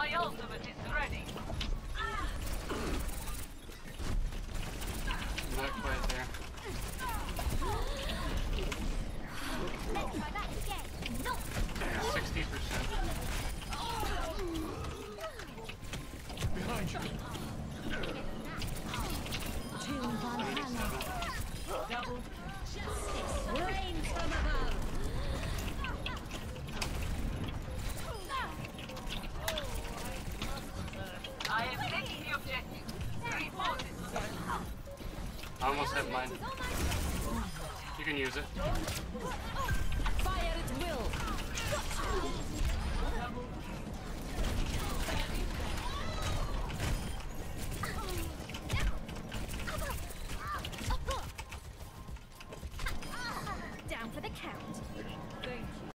My ultimate is ready. Not quite there. Let's try that again. No. 60%. Behind you. Team Valhalla. Double. Justice reigns from above. I am taking the objective. Reinforces. I almost had mine. You can use it. Fire at will.